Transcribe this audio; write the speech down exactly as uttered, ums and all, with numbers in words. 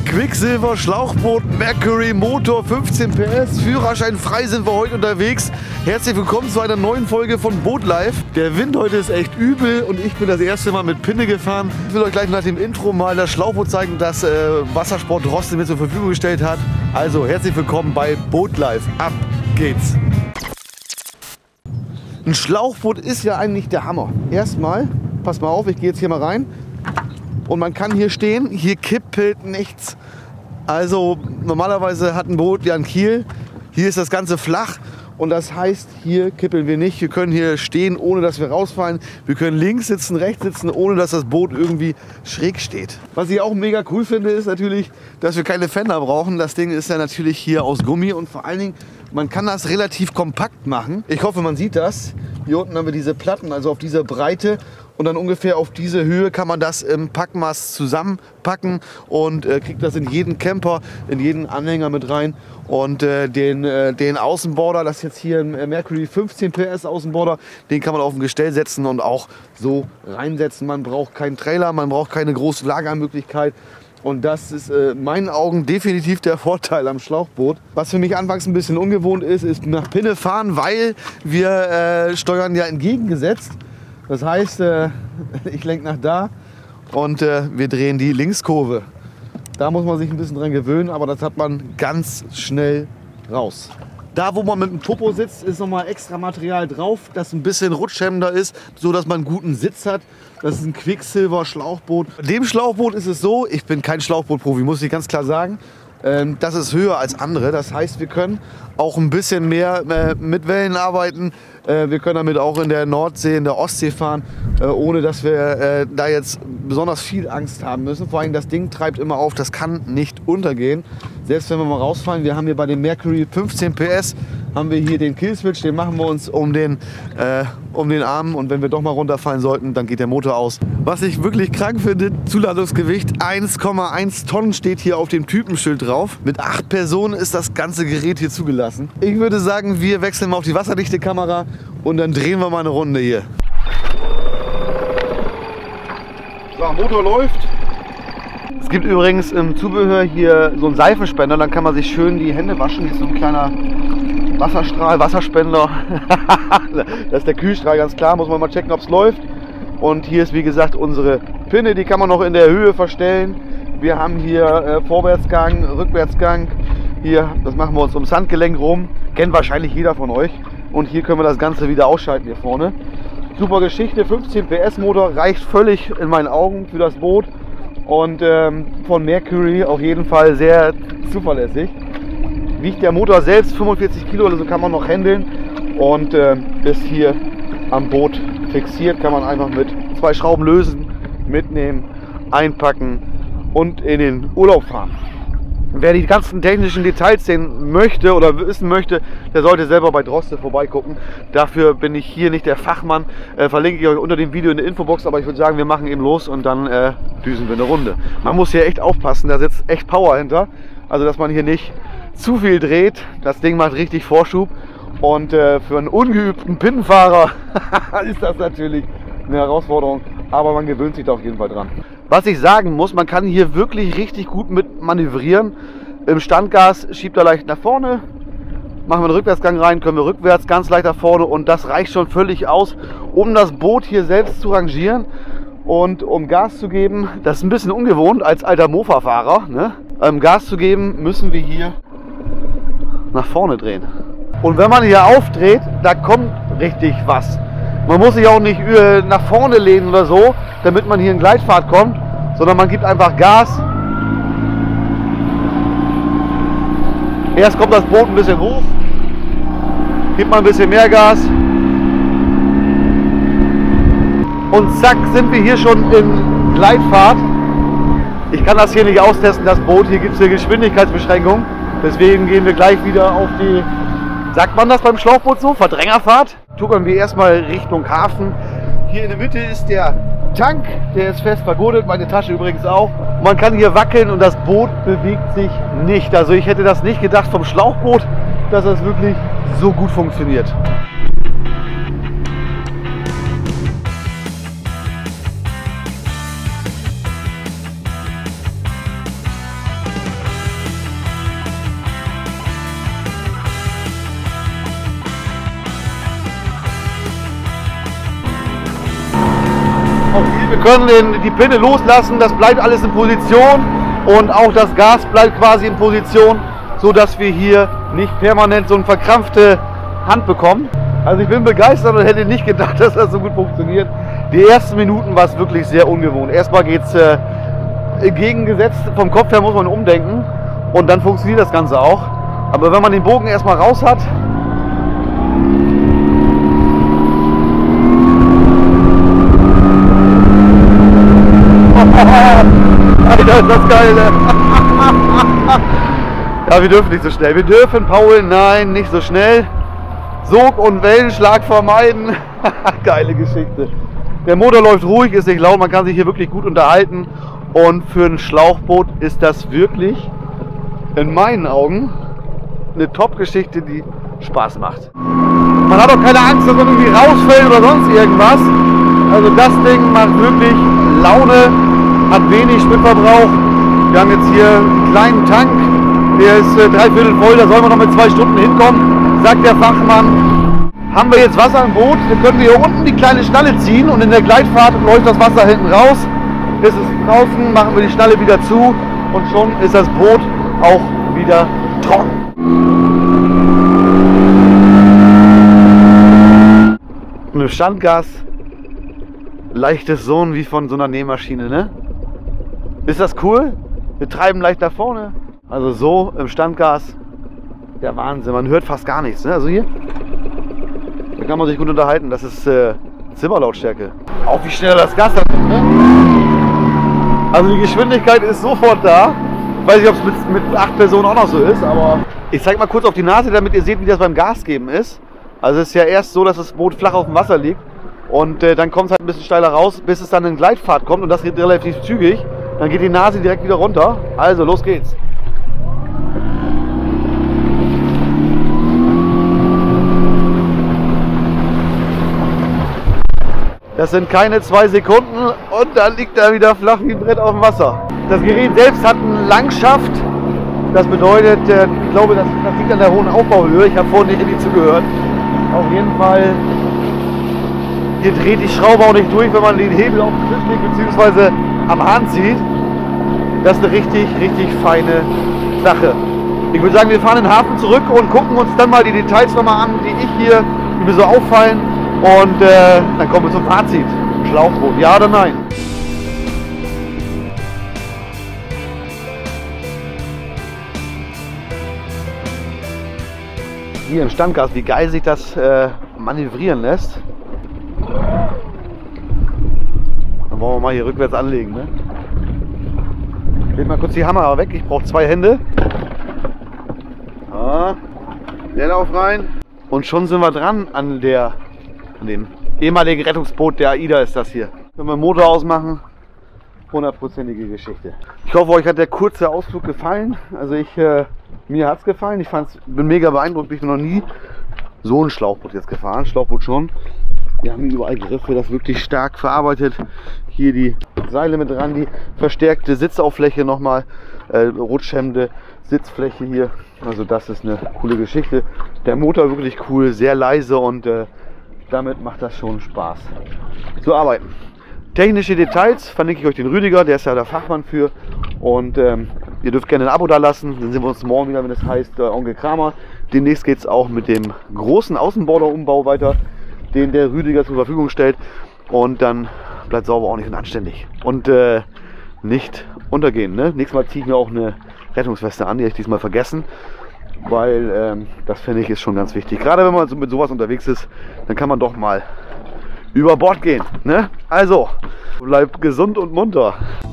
Quicksilver, Schlauchboot, Mercury, Motor, fünfzehn P S, Führerschein frei sind wir heute unterwegs. Herzlich willkommen zu einer neuen Folge von Boatlife. Der Wind heute ist echt übel und ich bin das erste Mal mit Pinne gefahren. Ich will euch gleich nach dem Intro mal das Schlauchboot zeigen, das äh, Wassersport Droste mir zur Verfügung gestellt hat. Also herzlich willkommen bei Boatlife. Ab geht's! Ein Schlauchboot ist ja eigentlich der Hammer. Erstmal, pass mal auf, ich gehe jetzt hier mal rein. Und man kann hier stehen, hier kippelt nichts. Also normalerweise hat ein Boot ja einen Kiel. Hier ist das Ganze flach und das heißt, hier kippeln wir nicht. Wir können hier stehen, ohne dass wir rausfallen. Wir können links sitzen, rechts sitzen, ohne dass das Boot irgendwie schräg steht. Was ich auch mega cool finde, ist natürlich, dass wir keine Fender brauchen. Das Ding ist ja natürlich hier aus Gummi und vor allen Dingen, man kann das relativ kompakt machen. Ich hoffe, man sieht das. Hier unten haben wir diese Platten, also auf dieser Breite. Und dann ungefähr auf diese Höhe kann man das im Packmaß zusammenpacken und äh, kriegt das in jeden Camper, in jeden Anhänger mit rein. Und äh, den, äh, den Außenborder, das ist jetzt hier ein Mercury fünfzehn P S Außenborder, den kann man auf ein Gestell setzen und auch so reinsetzen. Man braucht keinen Trailer, man braucht keine große Lagermöglichkeit. Und das ist äh, in meinen Augen definitiv der Vorteil am Schlauchboot. Was für mich anfangs ein bisschen ungewohnt ist, ist nach Pinne fahren, weil wir äh, steuern ja entgegengesetzt. Das heißt, äh, ich lenke nach da und äh, wir drehen die Linkskurve. Da muss man sich ein bisschen dran gewöhnen, aber das hat man ganz schnell raus. Da, wo man mit dem Popo sitzt, ist nochmal extra Material drauf, das ein bisschen rutschhemmender ist, so dass man einen guten Sitz hat. Das ist ein Quicksilver Schlauchboot. Bei dem Schlauchboot ist es so, ich bin kein Schlauchbootprofi, muss ich ganz klar sagen. Ähm, das ist höher als andere. Das heißt, wir können auch ein bisschen mehr äh, mit Wellen arbeiten. Äh, wir können damit auch in der Nordsee, in der Ostsee fahren, äh, ohne dass wir äh, da jetzt besonders viel Angst haben müssen. Vor allem das Ding treibt immer auf, das kann nicht untergehen. Selbst wenn wir mal rausfallen, wir haben hier bei dem Mercury fünfzehn P S, haben wir hier den Killswitch, den machen wir uns um den, äh, um den Arm und wenn wir doch mal runterfallen sollten, dann geht der Motor aus. Was ich wirklich krank finde, Zuladungsgewicht eins Komma eins Tonnen steht hier auf dem Typenschild drauf. Mit acht Personen ist das ganze Gerät hier zugelassen. Ich würde sagen, wir wechseln mal auf die wasserdichte Kamera und dann drehen wir mal eine Runde hier. So, Motor läuft. Es gibt übrigens im Zubehör hier so einen Seifenspender, dann kann man sich schön die Hände waschen. Hier ist so ein kleiner Wasserstrahl, Wasserspender. Das ist der Kühlstrahl, ganz klar, muss man mal checken, ob es läuft. Und hier ist wie gesagt unsere Pinne, die kann man noch in der Höhe verstellen. Wir haben hier äh, Vorwärtsgang, Rückwärtsgang. Hier, das machen wir uns ums Handgelenk rum. Kennt wahrscheinlich jeder von euch. Und hier können wir das Ganze wieder ausschalten hier vorne. Super Geschichte, fünfzehn P S Motor reicht völlig in meinen Augen für das Boot. Und ähm, von Mercury auf jeden Fall sehr zuverlässig. Wiegt der Motor selbst fünfundvierzig Kilo, also kann man noch handeln. Und äh, ist hier am Boot fixiert, kann man einfach mit zwei Schrauben lösen, mitnehmen, einpacken und in den Urlaub fahren. Wer die ganzen technischen Details sehen möchte oder wissen möchte, der sollte selber bei Droste vorbeigucken. Dafür bin ich hier nicht der Fachmann. Äh, verlinke ich euch unter dem Video in der Infobox, aber ich würde sagen, wir machen eben los und dann äh, düsen wir eine Runde. Man muss hier echt aufpassen, da sitzt echt Power hinter. Also dass man hier nicht zu viel dreht. Das Ding macht richtig Vorschub. Und äh, für einen ungeübten Pinnenfahrer ist das natürlich eine Herausforderung. Aber man gewöhnt sich da auf jeden Fall dran. Was ich sagen muss, man kann hier wirklich richtig gut mit manövrieren. Im Standgas schiebt er leicht nach vorne. Machen wir einen Rückwärtsgang rein, können wir rückwärts ganz leicht nach vorne. Und das reicht schon völlig aus, um das Boot hier selbst zu rangieren. Und um Gas zu geben, das ist ein bisschen ungewohnt als alter Mofa-Fahrer, ne? Um Gas zu geben, müssen wir hier nach vorne drehen. Und wenn man hier aufdreht, da kommt richtig was. Man muss sich auch nicht nach vorne lehnen oder so, damit man hier in Gleitfahrt kommt, sondern man gibt einfach Gas. Erst kommt das Boot ein bisschen hoch, gibt man ein bisschen mehr Gas und zack sind wir hier schon in Gleitfahrt. Ich kann das hier nicht austesten, das Boot, hier gibt es eine Geschwindigkeitsbeschränkung, deswegen gehen wir gleich wieder auf die, sagt man das beim Schlauchboot so, Verdrängerfahrt? Tuckern wir erstmal Richtung Hafen. Hier in der Mitte ist der Tank, der ist fest vergurtet, meine Tasche übrigens auch. Man kann hier wackeln und das Boot bewegt sich nicht. Also ich hätte das nicht gedacht vom Schlauchboot, dass das wirklich so gut funktioniert. Wir können den, die Pinne loslassen, das bleibt alles in Position und auch das Gas bleibt quasi in Position, so dass wir hier nicht permanent so eine verkrampfte Hand bekommen. Also ich bin begeistert und hätte nicht gedacht, dass das so gut funktioniert. Die ersten Minuten war es wirklich sehr ungewohnt. Erstmal geht es äh, entgegengesetzt, vom Kopf her muss man umdenken und dann funktioniert das Ganze auch. Aber wenn man den Bogen erstmal raus hat, Alter, ist das geil, ne? Ja, wir dürfen nicht so schnell. Wir dürfen, Paul, nein, nicht so schnell. Sog- und Wellenschlag vermeiden. Geile Geschichte. Der Motor läuft ruhig, ist nicht laut, man kann sich hier wirklich gut unterhalten. Und für ein Schlauchboot ist das wirklich, in meinen Augen, eine Top-Geschichte, die Spaß macht. Man hat auch keine Angst, dass man irgendwie rausfällt oder sonst irgendwas. Also das Ding macht wirklich Laune, hat wenig Spritverbrauch. Wir haben jetzt hier einen kleinen Tank, der ist äh, dreiviertel voll, da soll man noch mit zwei Stunden hinkommen, sagt der Fachmann. Haben wir jetzt Wasser im Boot, dann können wir hier unten die kleine Schnalle ziehen und in der Gleitfahrt läuft das Wasser hinten raus. Ist es draußen, machen wir die Schnalle wieder zu und schon ist das Boot auch wieder trocken. Mit Standgas, leichtes Sohn wie von so einer Nähmaschine, ne? Ist das cool? Wir treiben leicht nach vorne. Also so im Standgas, der Wahnsinn. Man hört fast gar nichts, ne? Also hier, da kann man sich gut unterhalten. Das ist äh, Zimmerlautstärke. Auch wie schnell das Gas hat, ne? Also die Geschwindigkeit ist sofort da. Ich weiß nicht, ob es mit, mit acht Personen auch noch so ist, aber ich zeige mal kurz auf die Nase, damit ihr seht, wie das beim Gas geben ist. Also es ist ja erst so, dass das Boot flach auf dem Wasser liegt und äh, dann kommt es halt ein bisschen steiler raus, bis es dann in Gleitfahrt kommt und das geht relativ zügig. Dann geht die Nase direkt wieder runter. Also los geht's. Das sind keine zwei Sekunden und dann liegt er wieder flach wie ein Brett auf dem Wasser. Das Gerät selbst hat einen Langschaft. Das bedeutet, ich glaube, das, das liegt an der hohen Aufbauhöhe. Ich habe vorhin nicht richtig zugehört. Auf jeden Fall, hier dreht die Schraube auch nicht durch, wenn man den Hebel auf den Tisch legt bzw. am Hahn zieht. Das ist eine richtig, richtig feine Sache. Ich würde sagen, wir fahren in den Hafen zurück und gucken uns dann mal die Details nochmal an, die ich hier, die mir so auffallen. Und äh, dann kommen wir zum Fazit. Schlauchboot, ja oder nein? Hier im Standgas, wie geil sich das äh, manövrieren lässt. Dann wollen wir mal hier rückwärts anlegen, ne? Ich leg mal kurz die Hammer weg, ich brauche zwei Hände. Ah, der Lauf rein. Und schon sind wir dran an der an dem ehemaligen Rettungsboot der AIDA ist das hier. Können wir den Motor ausmachen. Hundertprozentige Geschichte. Ich hoffe, euch hat der kurze Ausflug gefallen. Also ich, äh, mir hat es gefallen. Ich fand's, bin mega beeindruckt. Ich bin noch nie so ein Schlauchboot jetzt gefahren. Schlauchboot schon. Wir haben überall Griffe, das wirklich stark verarbeitet. Hier die Seile mit dran, die verstärkte Sitzauffläche nochmal, äh, rutschhemmende Sitzfläche hier. Also das ist eine coole Geschichte. Der Motor wirklich cool, sehr leise und äh, damit macht das schon Spaß zu arbeiten. Technische Details verlinke ich euch den Rüdiger, der ist ja der Fachmann für. Und ähm, ihr dürft gerne ein Abo da lassen. Dann sehen wir uns morgen wieder, wenn es heißt äh, Onkel Kramer. Demnächst geht es auch mit dem großen Außenbordeumbau weiter, den der Rüdiger zur Verfügung stellt. Und dann bleibt sauber, ordentlich und anständig. Und äh, nicht untergehen. Ne? Nächstes Mal ziehe ich mir auch eine Rettungsweste an, die habe ich diesmal vergessen. Weil ähm, das finde ich ist schon ganz wichtig. Gerade wenn man so mit sowas unterwegs ist, dann kann man doch mal über Bord gehen. Ne? Also, bleibt gesund und munter.